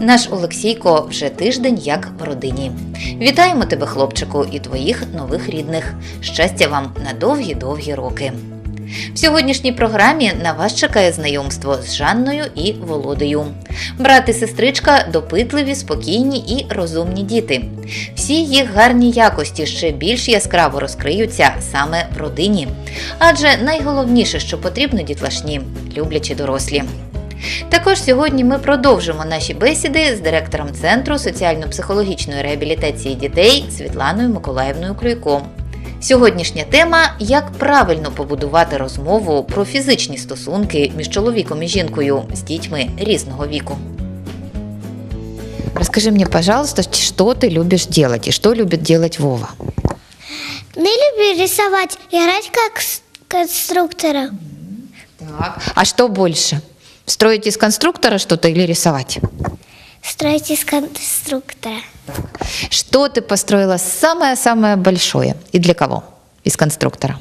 Наш Олексійко вже тиждень як в родині. Вітаємо тебе, хлопчику, і твоїх нових рідних. Щастя вам на довгі-довгі роки. В сьогоднішній програмі на вас чекає знайомство з Жанною і Володею. Брат і сестричка – допитливі, спокійні і розумні діти. Всі їх гарні якості ще більш яскраво розкриються саме в родині. Адже найголовніше, що потрібно дітлашні – люблячі дорослі. Також сьогодні ми продовжимо наші бесіди з директором Центру соціально-психологічної реабілітації дітей Світланою Миколаївною Клюйко. Сьогоднішня тема – як правильно побудувати розмову про фізичні стосунки між чоловіком і жінкою з дітьми різного віку. Расскажи мне, пожалуйста, что ты любишь делать и что любит делать Вова? Не люблю рисовать, играть как конструктора. Так. А что больше? Строить из конструктора что-то или рисовать? Строить из конструктора. Что ты построила самое-самое большое и для кого из конструктора?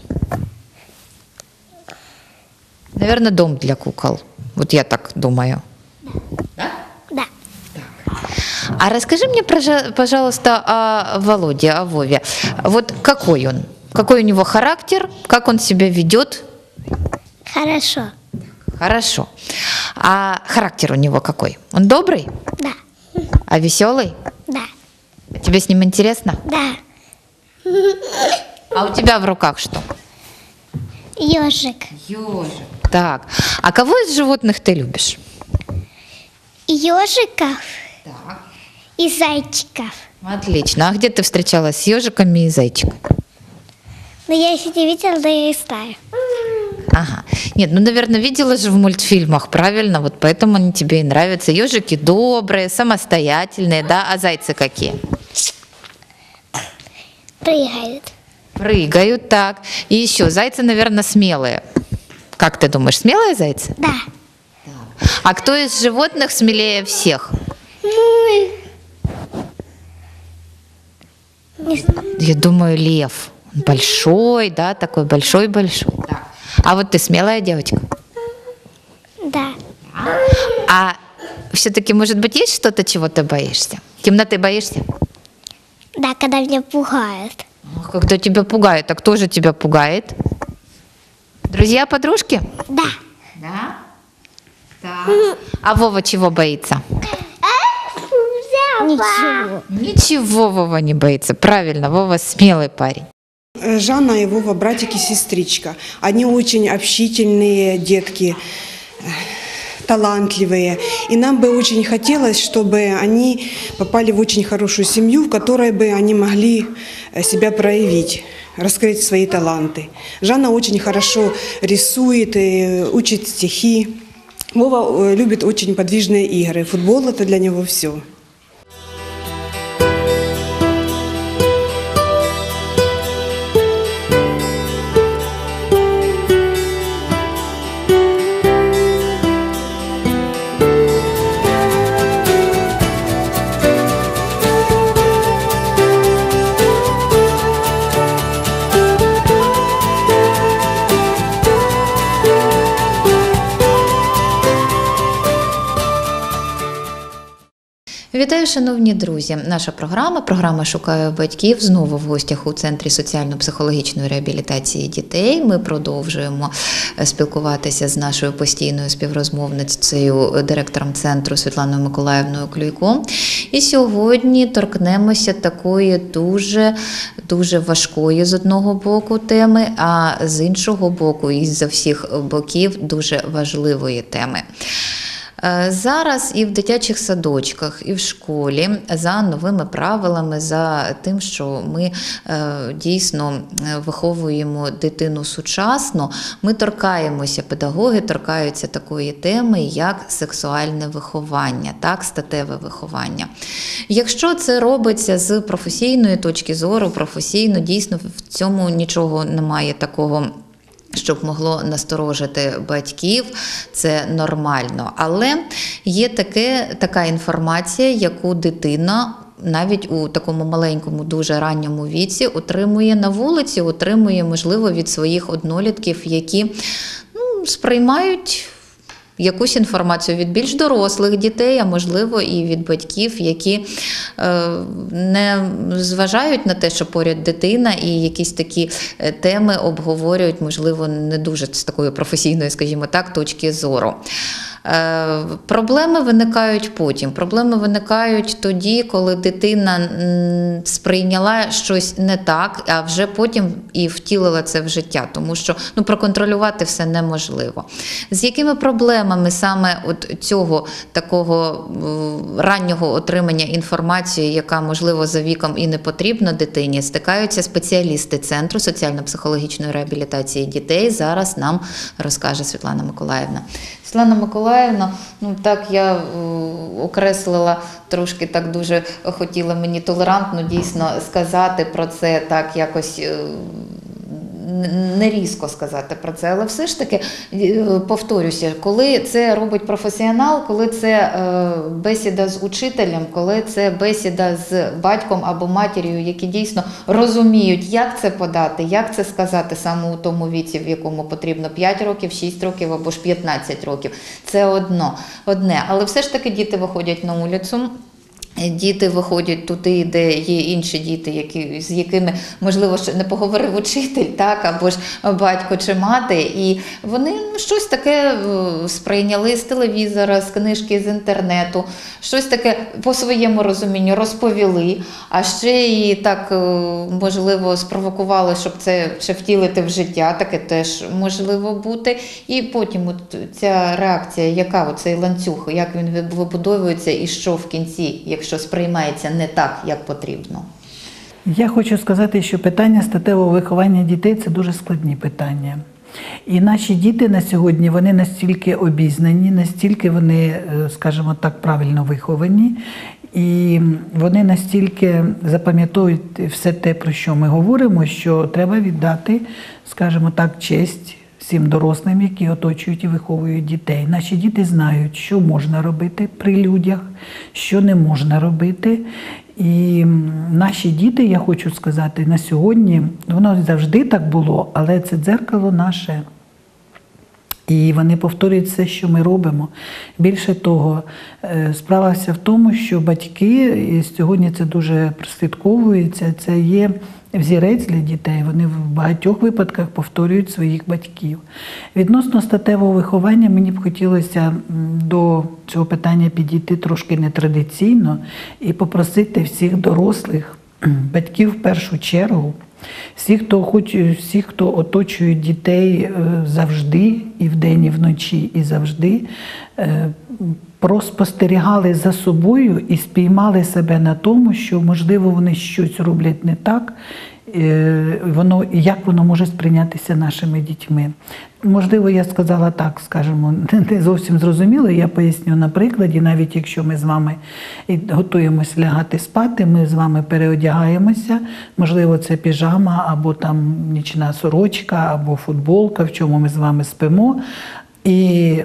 Наверное, дом для кукол. Вот я так думаю. Да. А расскажи мне, пожалуйста, о Володе, о Вове. Вот какой он? Какой у него характер? Как он себя ведет? Хорошо. Хорошо. А характер у него какой? Он добрый? Да. А веселый? Да. Тебе с ним интересно? Да. А у тебя в руках что? Ежик. Ежик. Так. А кого из животных ты любишь? Ежиков Так. и зайчиков. Отлично. А где ты встречалась с ежиками и зайчиками? Но я еще не видела, да я и знаю. Ага. Нет, ну, наверное, видела же в мультфильмах, правильно? Вот поэтому они тебе и нравятся. Ежики добрые, самостоятельные, да? А зайцы какие? Прыгают. Прыгают, так. И еще, зайцы, наверное, смелые. Как ты думаешь, смелые зайцы? Да. А кто из животных смелее всех? Не знаю. Я думаю, лев. Он большой, да, такой большой-большой. Так. А вот ты смелая девочка? Да. А все-таки, может быть, есть что-то, чего ты боишься? Темноты боишься? Да, когда меня пугают. Ах, когда тебя пугают, а кто же тебя пугает? Друзья, подружки? Да. Да. Так. А Вова чего боится? Ничего. Ничего Вова не боится. Правильно, Вова смелый парень. Жанна и Вова, братик и сестричка. Они очень общительные детки, талантливые. И нам бы очень хотелось, чтобы они попали в очень хорошую семью, в которой бы они могли себя проявить, раскрыть свои таланты. Жанна очень хорошо рисует, учит стихи. Вова любит очень подвижные игры. Футбол – это для него все. Вітаю, шановні друзі! Наша програма «Шукаю батьків» знову в гостях у Центрі соціально-психологічної реабілітації дітей. Ми продовжуємо спілкуватися з нашою постійною співрозмовницею, директором Центру Світланою Миколаївною Клюйко. І сьогодні торкнемося такої дуже важкої з одного боку теми, а з іншого боку, із-за всіх боків, дуже важливої теми. Зараз і в дитячих садочках, і в школі за новими правилами, за тим, що ми дійсно виховуємо дитину сучасно, ми торкаємося, педагоги торкаються такої теми, як сексуальне виховання, так, статеве виховання. Якщо це робиться з професійної точки зору, професійно, дійсно в цьому нічого немає такого, щоб могло насторожити батьків, це нормально. Але є така інформація, яку дитина навіть у такому маленькому, дуже ранньому віці отримує на вулиці, отримує, можливо, від своїх однолітків, які сприймають якусь інформацію від більш дорослих дітей, а можливо і від батьків, які не зважають на те, що поряд дитина, і якісь такі теми обговорюють, можливо, не дуже з такої професійної, скажімо так, точки зору. Проблеми виникають потім. Проблеми виникають тоді, коли дитина сприйняла щось не так, а вже потім і втілила це в життя, тому що проконтролювати все неможливо. З якими проблемами саме от цього такого раннього отримання інформації, яка, можливо, за віком і не потрібна дитині, стикаються спеціалісти Центру соціально-психологічної реабілітації дітей, зараз нам розкаже Світлана Миколаївна. Світлана Миколаївна, так я окреслила, трошки так дуже хотіла мені толерантно дійсно сказати про це, так якось не різко сказати про це, але все ж таки, повторюся, коли це робить професіонал, коли це бесіда з учителем, коли це бесіда з батьком або матір'ю, які дійсно розуміють, як це подати, як це сказати саме у тому віці, в якому потрібно 5 років, 6 років або ж 15 років. Це одне. Але все ж таки діти виходять на вулицю. Діти виходять туди, де є інші діти, з якими, можливо, ще не поговорив учитель, так, або ж батько чи мати, і вони щось таке сприйняли з телевізора, з книжки, з інтернету, щось таке по своєму розумінню розповіли, а ще і так, можливо, спровокували, щоб це ще втілити в життя, таке теж можливо бути. І потім от ця реакція, яка оцей ланцюг, як він вибудовується і що в кінці, якщо сприймається не так, як потрібно? Я хочу сказати, що питання статевого виховання дітей – це дуже складні питання. І наші діти на сьогодні, вони настільки обізнані, настільки вони, скажімо так, правильно виховані, і вони настільки запам'ятовують все те, про що ми говоримо, що треба віддати, скажімо так, честь всім дорослим, які оточують і виховують дітей. Наші діти знають, що можна робити при людях, що не можна робити. І наші діти, я хочу сказати, на сьогодні, воно завжди так було, але це дзеркало наше. І вони повторюють все, що ми робимо. Більше того, справа вся в тому, що батьки, і сьогодні це дуже прослідковується, це є взірець для дітей. Вони в багатьох випадках повторюють своїх батьків. Відносно статевого виховання, мені б хотілося до цього питання підійти трошки нетрадиційно і попросити всіх дорослих, батьків в першу чергу, всіх, хто оточує дітей завжди, і вдень, і вночі, і завжди, проспостерігали за собою і спіймали себе на тому, що, можливо, вони щось роблять не так, як воно може сприйнятися нашими дітьми. Можливо, я сказала так, скажімо, не зовсім зрозуміло, я поясню на прикладі, навіть якщо ми з вами готуємося лягати спати, ми з вами переодягаємося, можливо, це піжама, або там нічна сорочка, або футболка, в чому ми з вами спимо. І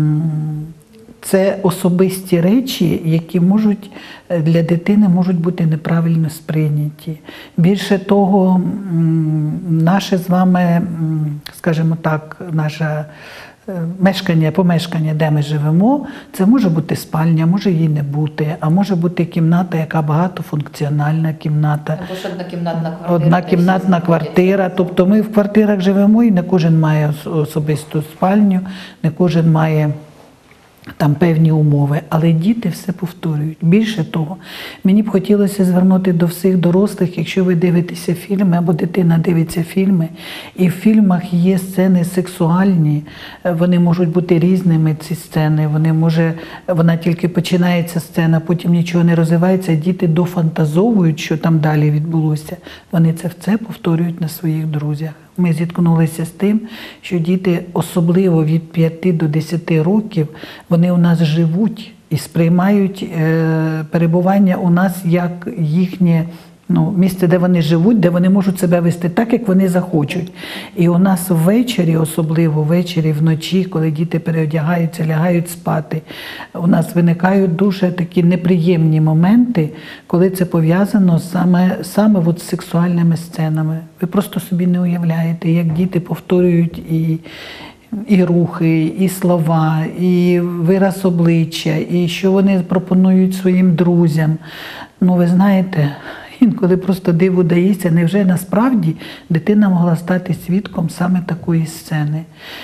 це особисті речі, які для дитини можуть бути неправильно сприйняті. Більше того, наше з вами, скажімо так, наше помешкання, де ми живемо, це може бути спальня, може її не бути, а може бути кімната, яка багатофункціональна кімната. Або ж однокімнатна квартира. Однокімнатна квартира. Тобто ми в квартирах живемо, і не кожен має особисту спальню, не кожен має там певні умови, але діти все повторюють. Більше того, мені б хотілося звернути до всіх дорослих, якщо ви дивитеся фільми, або дитина дивиться фільми, і в фільмах є сцени сексуальні, вони можуть бути різними, ці сцени, вона тільки починається сцена, потім нічого не розвивається, діти дофантазовують, що там далі відбулося. Вони це повторюють на своїх друзях. Ми зіткнулися з тим, що діти, особливо від 5 до 10 років, вони у нас живуть і сприймають перебування у нас як їхнє місце, де вони живуть, де вони можуть себе вести так, як вони захочуть. І у нас ввечері, особливо ввечері, вночі, коли діти переодягаються, лягають спати, у нас виникають дуже такі неприємні моменти, коли це пов'язано саме з сексуальними сценами. Ви просто собі не уявляєте, як діти повторюють і і рухи, і слова, і вираз обличчя, і що вони пропонують своїм друзям. Ну, ви знаєте, інколи просто диву дається, невже насправді дитина могла стати свідком саме такої сцени.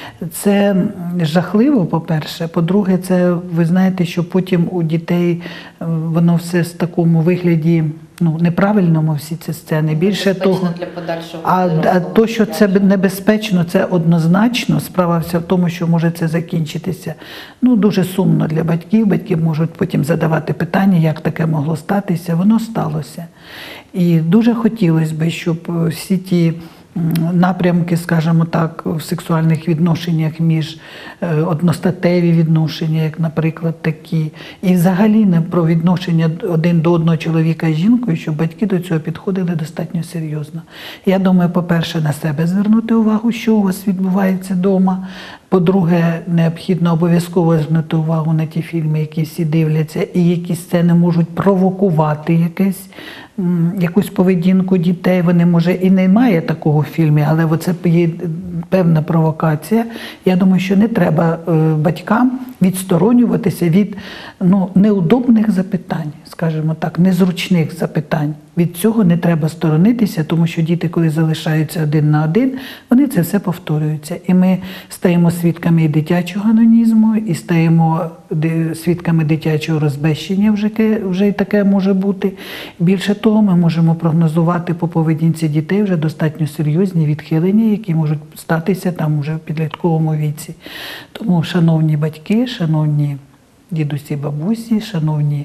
Це жахливо, по-перше. По-друге, це, ви знаєте, що потім у дітей воно все в такому вигляді, ну, неправильному всі ці сцени. Більше того, для подальшого а то, що це небезпечно, це однозначно. Справа вся в тому, що може це закінчитися. Ну, дуже сумно для батьків. Батьки можуть потім задавати питання, як таке могло статися. Воно сталося. І дуже хотілося б, щоб всі ті напрямки, скажімо так, в сексуальних відношеннях між одностатеві відношення, як, наприклад, такі, і взагалі не про відношення один до одного чоловіка і жінкою, щоб батьки до цього підходили достатньо серйозно. Я думаю, по-перше, на себе звернути увагу, що у вас відбувається вдома. По-друге, необхідно обов'язково звернути увагу на ті фільми, які всі дивляться, і які сцени можуть провокувати якусь поведінку дітей. Вони, може, і немає такого в фільмі, але це є певна провокація. Я думаю, що не треба батькам відсторонюватися від неудобних запитань, скажімо так, незручних запитань. Від цього не треба сторонитися, тому що діти, коли залишаються один на один, вони це все повторюються. І ми стаємо свідками і дитячого анонізму, і стаємо свідками дитячого розбещення, вже і таке може бути. Більше того, ми можемо прогнозувати по поведінці дітей вже достатньо серйозні відхилення, які можуть статися там уже в підлітковому віці. Тому, шановні батьки, шановні дідусі, бабусі, шановні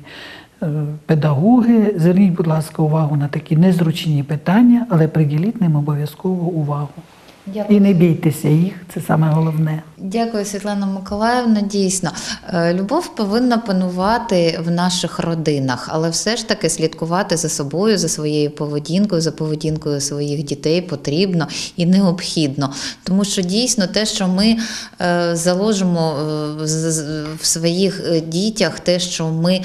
педагоги, зверніть, будь ласка, увагу на такі незручні питання, але приділіть ним обов'язково увагу. Дякую. І не бійтеся їх, це саме головне. Дякую, Світлана Миколаївна. Дійсно, любов повинна панувати в наших родинах, але все ж таки слідкувати за собою, за своєю поведінкою, за поведінкою своїх дітей потрібно і необхідно. Тому що дійсно те, що ми заложимо в своїх дітях, те, що ми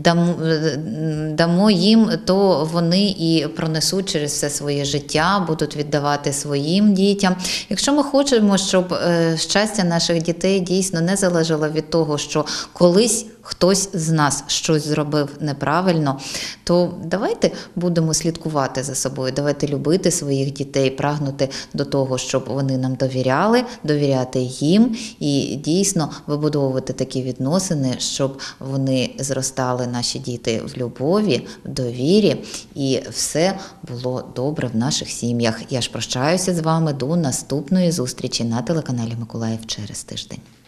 дамо їм, то вони і пронесуть через все своє життя, будуть віддавати своїм дітям. Якщо ми хочемо, щоб щастя наших дітей дійсно не залежало від того, що колись хтось з нас щось зробив неправильно, то давайте будемо слідкувати за собою, давайте любити своїх дітей, прагнути до того, щоб вони нам довіряли, довіряти їм і дійсно вибудовувати такі відносини, щоб вони зростали, наші діти, в любові, в довірі і все було добре в наших сім'ях. Я ж прощаюся з вами до наступної зустрічі на телеканалі Миколаїв через тиждень.